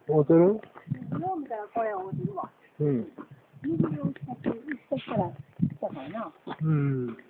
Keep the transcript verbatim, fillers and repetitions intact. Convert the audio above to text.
合うてる？ よう見たらこれ合うてるわ。 うん。 右を下に、そしたら、来たからな。 うん。